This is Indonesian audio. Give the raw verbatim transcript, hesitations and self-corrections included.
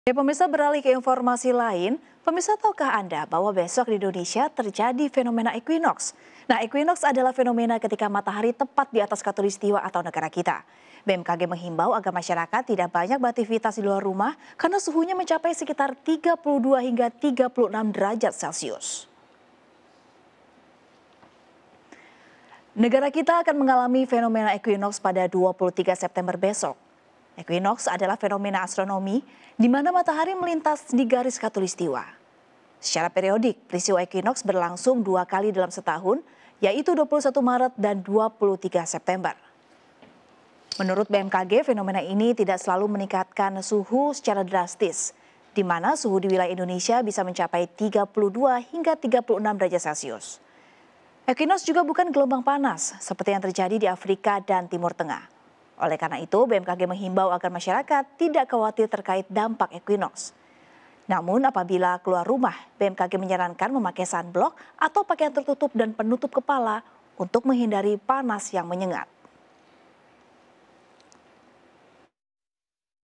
Ya, pemirsa, beralih ke informasi lain, pemirsa, tahukah Anda bahwa besok di Indonesia terjadi fenomena equinox? Nah, equinox adalah fenomena ketika matahari tepat di atas khatulistiwa atau negara kita. B M K G menghimbau agar masyarakat tidak banyak beraktivitas di luar rumah karena suhunya mencapai sekitar tiga puluh dua hingga tiga puluh enam derajat Celcius. Negara kita akan mengalami fenomena equinox pada dua puluh tiga September besok. Equinox adalah fenomena astronomi di mana matahari melintas di garis khatulistiwa. Secara periodik, peristiwa equinox berlangsung dua kali dalam setahun, yaitu dua puluh satu Maret dan dua puluh tiga September. Menurut B M K G, fenomena ini tidak selalu meningkatkan suhu secara drastis, di mana suhu di wilayah Indonesia bisa mencapai tiga puluh dua hingga tiga puluh enam derajat Celcius. Equinox juga bukan gelombang panas seperti yang terjadi di Afrika dan Timur Tengah. Oleh karena itu, B M K G menghimbau agar masyarakat tidak khawatir terkait dampak equinox. Namun apabila keluar rumah, B M K G menyarankan memakai sunblock atau pakaian tertutup dan penutup kepala untuk menghindari panas yang menyengat.